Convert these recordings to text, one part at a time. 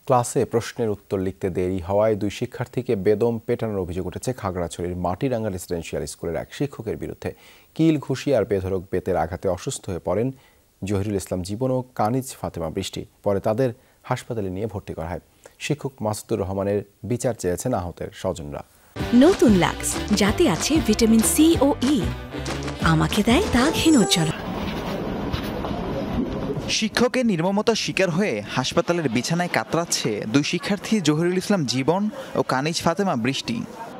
ক্লাসে প্রশ্নের উত্তর লিখতে দেরি হওয়ায় দুই শিক্ষার্থীকে বেদম পেটানোর অভিযোগ উঠেছে খাগড়াছড়ির মাটিরাঙ্গা রেসিডেন্সিয়াল স্কুলের এক শিক্ষকের বিরুদ্ধে। কিল, ঘুষি আর বেধড়ক বেতের আঘাতে অসুস্থ হয়ে পড়েন জহিরুল ইসলাম জীবন ও কানিজ ফাতেমা বৃষ্টি। পরে তাদের হাসপাতালে নিয়ে ভর্তি করা হয়। শিক্ষক মাসুদুর রহমানের বিচার চেয়েছেন আহতের স্বজনরা। নতুন লাক্স, যাতে আছে ভিটামিন সি ও ই, আমাকে দেয় দাগহীন উজ্জ্বল। শিক্ষকের নির্মমতার শিকার হয়ে হাসপাতালের বিছানায় কাতরাচ্ছে দুই শিক্ষার্থী জহিরুল ইসলাম জীবন ও কানিজ ফাতেমা বৃষ্টি।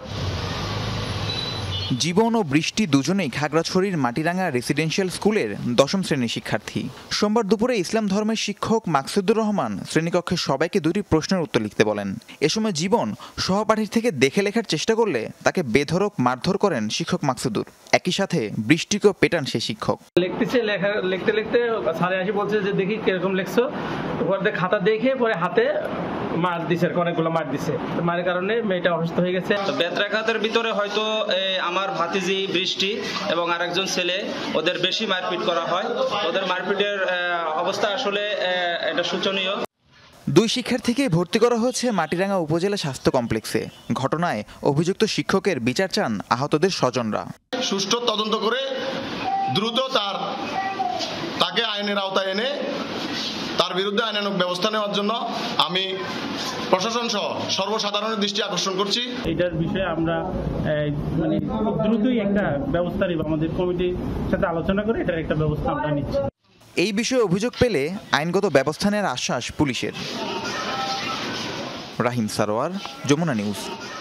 জীবন ও বৃষ্টি দুজনেই খাগড়াছড়ির মাটিরাঙ্গা রেসিডেন্সিয়াল স্কুলের ১০ম শ্রেণীর শিক্ষার্থী। সোমবার দুপুরে ইসলাম ধর্মের শিক্ষক মাকসুদুর রহমান শ্রেণীকক্ষে সবাইকে দুটি প্রশ্নের উত্তর লিখতে বলেন। এ সময় জীবন সহপাঠীর থেকে দেখে লেখার চেষ্টা করলে তাকে বেধড়ক মারধর করেন শিক্ষক মাকসুদুর। একই সাথে বৃষ্টিকেও পেটান সে শিক্ষক। লিখতে লিখতে স্যারে আসি বলছে যে দেখি কিরকম লিখছো, পরে খাতা দেখে পরে হাতে মার দিছে, অনেকগুলো মার দিছে। মারের কারণে মেয়েটা অসুস্থ হয়ে গেছে। বেত্রাঘাতের ভিতরে হয়তো আমার ভাতিজি বৃষ্টি এবং আরেকজন ছেলে, ওদের বেশি মারপিট করা হয়। ওদের মারপিটের অবস্থা আসলে এটা শোচনীয়। দুই শিক্ষার্থীকে ভর্তি করা হয়েছে মাটিরাঙ্গা উপজেলা স্বাস্থ্য কমপ্লেক্সে। ঘটনায় অভিযুক্ত শিক্ষকের বিচার চান আহতদের স্বজনরা। সুষ্ঠু তদন্ত করে দ্রুত তাকে আইনের আওতায় এনে তার বিরুদ্ধে আইনানুগ ব্যবস্থা নেওয়ার জন্য আমি প্রশাসন সহ সর্বসাধারণের দৃষ্টি আকর্ষণ করছি। এটার বিষয়ে আমরা মানে দ্রুতই একটা ব্যবস্থা নিব, আমাদের কমিটির সাথে আলোচনা করে এটার একটা ব্যবস্থা আমরা নিচ্ছি। এই বিষয়ে অভিযোগ পেলে আইনগত ব্যবস্থা নেওয়ার আশ্বাস পুলিশের। রাহিম সারোয়ার, যমুনা নিউজ।